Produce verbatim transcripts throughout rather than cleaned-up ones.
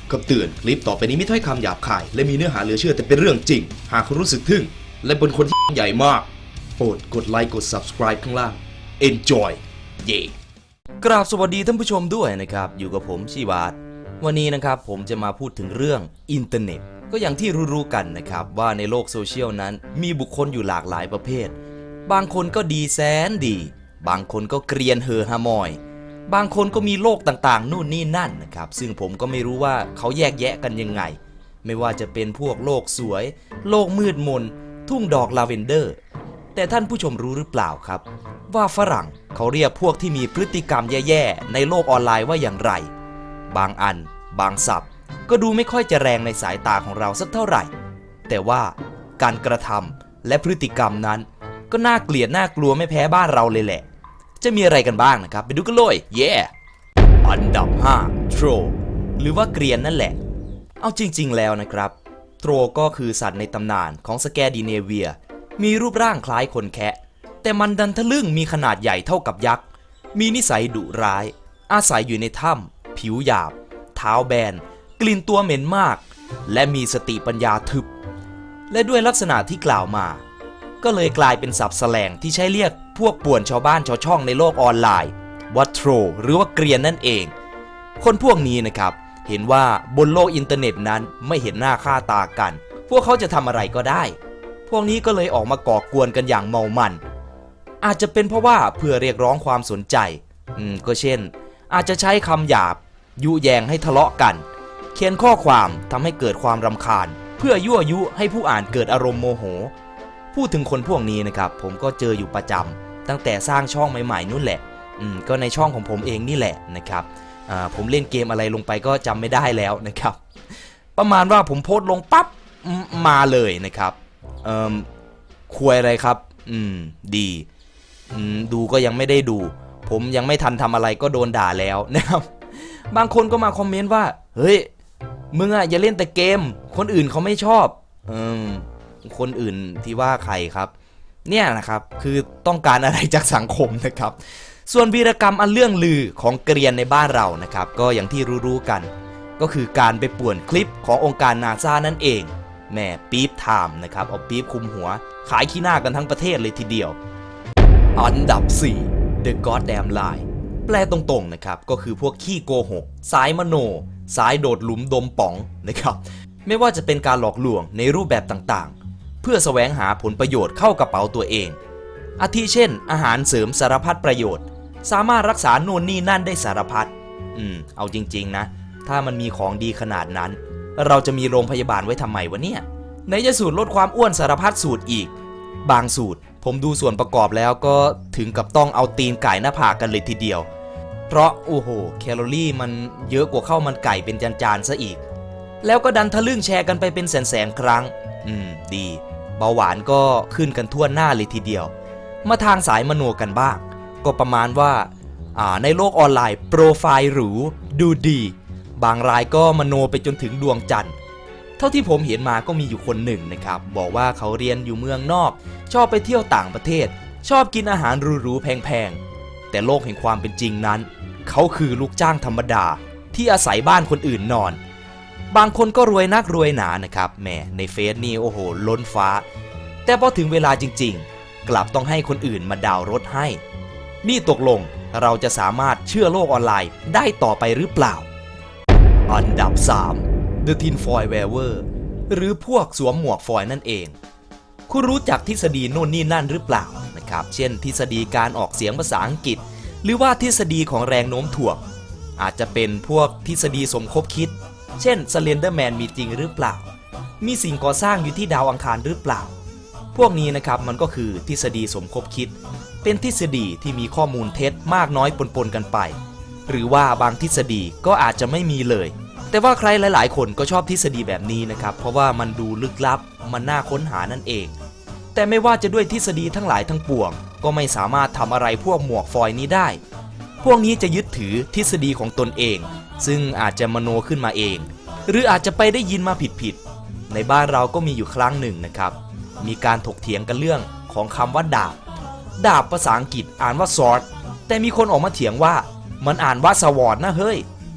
คำเตือนคลิปต่อไปนี้ไม่ถ้อยคำหยาบคายและมีเนื้อหาเหลือเชื่อแต่เป็นเรื่องจริงหากคุณรู้สึกทึ่งและเป็นคนที่ใหญ่มากโปรดกดไลค์กด ซับสไครบ์ ข้างล่าง Enjoy เย่กราบสวัสดีท่านผู้ชมด้วยนะครับอยู่กับผมชีวาตวันนี้นะครับผมจะมาพูดถึงเรื่องอินเทอร์เน็ตก็อย่างที่รู้ๆกันนะครับว่าในโลกโซเชียลนั้นมีบุคคลอยู่หลากหลายประเภทบางคนก็ดีแสนดีบางคนก็เกรียนเฮอฮามอยบางคนก็มีโลกต่างๆนู่นนี่นั่นนะครับซึ่งผมก็ไม่รู้ว่าเขาแยกแยะกันยังไงไม่ว่าจะเป็นพวกโลกสวยโลกมืดมนทุ่งดอกลาเวนเดอร์แต่ท่านผู้ชมรู้หรือเปล่าครับว่าฝรั่งเขาเรียกพวกที่มีพฤติกรรมแย่ๆในโลกออนไลน์ว่าอย่างไรบางอันบางศัพท์ก็ดูไม่ค่อยจะแรงในสายตาของเราสักเท่าไหร่แต่ว่าการกระทำและพฤติกรรมนั้นก็น่าเกลียดน่ากลัวไม่แพ้บ้านเราเลยแหละจะมีอะไรกันบ้างนะครับไปดูกันเลยเย่ yeah! อันดับห้าโทรหรือว่าเกรียนนั่นแหละเอาจริงๆแล้วนะครับโทรก็คือสัตว์ในตำนานของสแกนดิเนเวียมีรูปร่างคล้ายคนแคะแต่มันดันทะลึ่งมีขนาดใหญ่เท่ากับยักษ์มีนิสัยดุร้ายอาศัยอยู่ในถ้ำผิวหยาบเท้าแบนกลิ่นตัวเหม็นมากและมีสติปัญญาทึบและด้วยลักษณะที่กล่าวมาก็เลยกลายเป็นศัพท์แสลงที่ใช้เรียกพวกป่วนชาวบ้านชาวช่องในโลกออนไลน์ว่าโทรหรือว่าเกรียนนั่นเองคนพวกนี้นะครับเห็นว่าบนโลกอินเทอร์เน็ตนั้นไม่เห็นหน้าค่าตากันพวกเขาจะทำอะไรก็ได้พวกนี้ก็เลยออกมาก่อกวนกันอย่างเมามันอาจจะเป็นเพราะว่าเพื่อเรียกร้องความสนใจอืมก็เช่นอาจจะใช้คำหยาบยุแยงให้ทะเลาะกันเขียนข้อความทำให้เกิดความรำคาญเพื่อยั่วยุให้ผู้อ่านเกิดอารมณ์โมโหพูดถึงคนพวกนี้นะครับผมก็เจออยู่ประจำตั้งแต่สร้างช่องใหม่ๆนู่นแหละอืมก็ในช่องของผมเองนี่แหละนะครับอ่าผมเล่นเกมอะไรลงไปก็จำไม่ได้แล้วนะครับประมาณว่าผมโพสต์ลงปั๊บมาเลยนะครับเอ่อคุยอะไรครับอืมดีอืมดูก็ยังไม่ได้ดูผมยังไม่ทันทำอะไรก็โดนด่าแล้วนะครับบางคนก็มาคอมเมนต์ว่าเฮ้ยมึงอ่ะอย่าเล่นแต่เกมคนอื่นเขาไม่ชอบอืมคนอื่นที่ว่าใครครับเนี่ยนะครับคือต้องการอะไรจากสังคมนะครับส่วนวีรกรรมอันเรื่องลือของเกรียนในบ้านเรานะครับก็อย่างที่รู้ๆกันก็คือการไปป่วนคลิปขององค์การนาซานั่นเองแม่ปี๊บไทม์นะครับเอาปี๊บคุมหัวขายขี้หน้ากันทั้งประเทศเลยทีเดียวอันดับสี่ The Goddamn Lie แปลตรงๆนะครับก็คือพวกขี้โกหกสายมโนสายโดดหลุมดมป๋องนะครับไม่ว่าจะเป็นการหลอกลวงในรูปแบบต่างๆเพื่อแสวงหาผลประโยชน์เข้ากระเป๋าตัวเองอาทิเช่นอาหารเสริมสารพัดประโยชน์สามารถรักษาโน่นนี่นั่นได้สารพัดอืมเอาจริงๆนะถ้ามันมีของดีขนาดนั้นเราจะมีโรงพยาบาลไว้ทำไมวะเนี่ยไหนจะสูตรลดความอ้วนสารพัดสูตรอีกบางสูตรผมดูส่วนประกอบแล้วก็ถึงกับต้องเอาตีนไก่หน้าผากกันเลยทีเดียวเพราะโอ้โหแคลอรี่มันเยอะกว่าข้าวมันไก่เป็นจานๆซะอีกแล้วก็ดันทะลึ่งแชร์กันไปเป็นแสนๆครั้งอืมดีเบาหวานก็ขึ้นกันทั่วหน้าเลยทีเดียวมาทางสายมโนกันบ้างก็ประมาณว่าอ่าในโลกออนไลน์โปรไฟล์หรูดูดีบางรายก็มโนไปจนถึงดวงจันทร์เท่าที่ผมเห็นมาก็มีอยู่คนหนึ่งนะครับบอกว่าเขาเรียนอยู่เมืองนอกชอบไปเที่ยวต่างประเทศชอบกินอาหารหรูๆแพงๆแต่โลกแห่งความเป็นจริงนั้นเขาคือลูกจ้างธรรมดาที่อาศัยบ้านคนอื่นนอนบางคนก็รวยนักรวยหนานะครับแหมในเฟซนี่โอ้โหล้นฟ้าแต่พอถึงเวลาจริงๆกลับต้องให้คนอื่นมาดาวน์รถให้นี่ตกลงเราจะสามารถเชื่อโลกออนไลน์ได้ต่อไปหรือเปล่าอันดับสาม The Tinfoil Wearer หรือพวกสวมหมวกฟอยล์นั่นเองคุณรู้จักทฤษฎีโน่นนี่นั่นหรือเปล่านะครับเช่นทฤษฎีการออกเสียงภาษาอังกฤษหรือว่าทฤษฎีของแรงโน้มถ่วงอาจจะเป็นพวกทฤษฎีสมคบคิดเช่น Slenderman มีจริงหรือเปล่ามีสิ่งก่อสร้างอยู่ที่ดาวอังคารหรือเปล่าพวกนี้นะครับมันก็คือทฤษฎีสมคบคิดเป็นทฤษฎีที่มีข้อมูลเท็จมากน้อยปนๆกันไปหรือว่าบางทฤษฎีก็อาจจะไม่มีเลยแต่ว่าใครหลายๆคนก็ชอบทฤษฎีแบบนี้นะครับเพราะว่ามันดูลึกลับมันน่าค้นหานั่นเองแต่ไม่ว่าจะด้วยทฤษฎีทั้งหลายทั้งปวงก็ไม่สามารถทำอะไรพวกหมวกฟอยล์นี้ได้พวกนี้จะยึดถือทฤษฎีของตนเองซึ่งอาจจะมโนขึ้นมาเองหรืออาจจะไปได้ยินมาผิดๆในบ้านเราก็มีอยู่ครั้งหนึ่งนะครับมีการถกเถียงกันเรื่องของคำว่าดาบดาบภาษาอังกฤษอ่านว่า sword แต่มีคนออกมาเถียงว่ามันอ่านว่า sword นะเฮ้ยท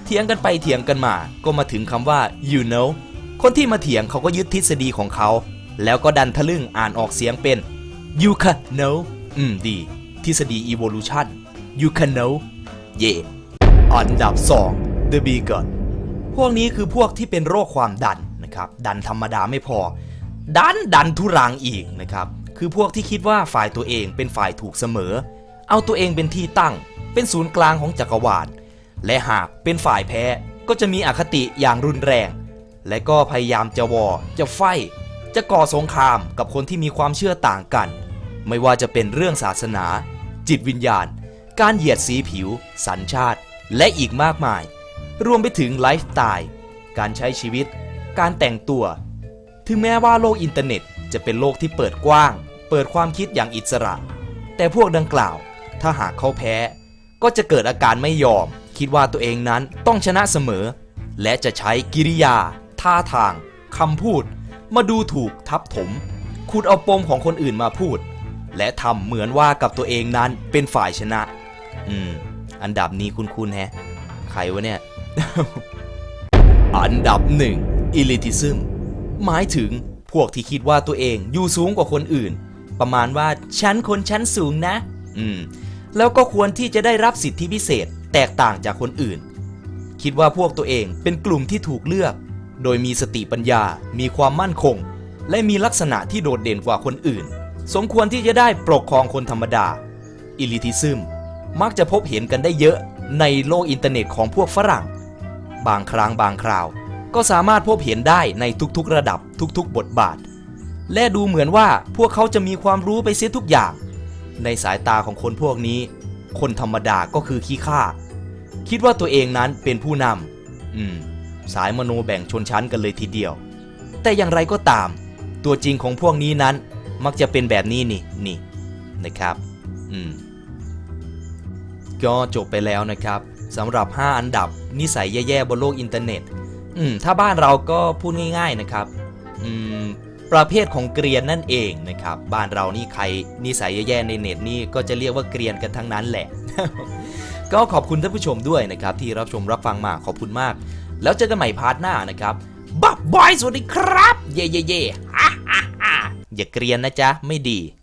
ถียงกันไปเถียงกันมาก็มาถึงคำว่า you know คนที่มาเถียงเขาก็ยึดทฤษฎีของเขาแล้วก็ดันทะลึ่งอ่านออกเสียงเป็น you can know อืมดีทฤษฎี evolution you can know เย่อันดับสอง the bigot พวกนี้คือพวกที่เป็นโรคความดันนะครับดันธรรมดาไม่พอดันดันทุรังอีกนะครับคือพวกที่คิดว่าฝ่ายตัวเองเป็นฝ่ายถูกเสมอเอาตัวเองเป็นที่ตั้งเป็นศูนย์กลางของจักรวาลและหากเป็นฝ่ายแพ้ก็จะมีอคติอย่างรุนแรงและก็พยายามจะวอจะไฟจะก่อสงครามกับคนที่มีความเชื่อต่างกันไม่ว่าจะเป็นเรื่องศาสนาจิตวิญญาณการเหยียดสีผิวสัญชาติและอีกมากมายรวมไปถึงไลฟ์สไตล์การใช้ชีวิตการแต่งตัวถึงแม้ว่าโลกอินเทอร์เน็ตจะเป็นโลกที่เปิดกว้างเปิดความคิดอย่างอิสระแต่พวกดังกล่าวถ้าหากเขาแพ้ก็จะเกิดอาการไม่ยอมคิดว่าตัวเองนั้นต้องชนะเสมอและจะใช้กิริยาท่าทางคำพูดมาดูถูกทับถมขุดเอาปมของคนอื่นมาพูดและทำเหมือนว่ากับตัวเองนั้นเป็นฝ่ายชนะอืมอันดับนี้คุ้นๆแฮะใครวะเนี่ย อันดับหนึ่ง elitism หมายถึงพวกที่คิดว่าตัวเองอยู่สูงกว่าคนอื่นประมาณว่าฉันคนชั้นสูงนะอืมแล้วก็ควรที่จะได้รับสิทธิพิเศษแตกต่างจากคนอื่นคิดว่าพวกตัวเองเป็นกลุ่มที่ถูกเลือกโดยมีสติปัญญามีความมั่นคงและมีลักษณะที่โดดเด่นกว่าคนอื่นสมควรที่จะได้ปกครองคนธรรมดา elitism มักจะพบเห็นกันได้เยอะในโลกอินเทอร์เน็ตของพวกฝรั่งบางครั้งบางคราวก็สามารถพบเห็นได้ในทุกๆระดับทุกๆบทบาทและดูเหมือนว่าพวกเขาจะมีความรู้ไปเสียทุกอย่างในสายตาของคนพวกนี้คนธรรมดาก็คือขี้ข้าคิดว่าตัวเองนั้นเป็นผู้นำอืมสายมโนแบ่งชนชั้นกันเลยทีเดียวแต่อย่างไรก็ตามตัวจริงของพวกนี้นั้นมักจะเป็นแบบนี้นี่นี่นะครับอืมก็จบไปแล้วนะครับสำหรับห้าอันดับนิสัยแย่ๆบนโลกอินเทอร์เน็ตอืมถ้าบ้านเราก็พูดง่ายๆนะครับอืมประเภทของเกรียนนั่นเองนะครับบ้านเรานี่ใครนิสัยแย่ๆในเน็ตนี่ก็จะเรียกว่าเกรียนกันทั้งนั้นแหละ ก็ขอบคุณท่านผู้ชมด้วยนะครับที่รับชมรับฟังมาขอบคุณมากแล้วเจอกันใหม่พาร์ทหน้านะครับบ๊ายบายสวัสดีครับเย่เย่เย่อย่าเกรียนนะจ๊ะไม่ดี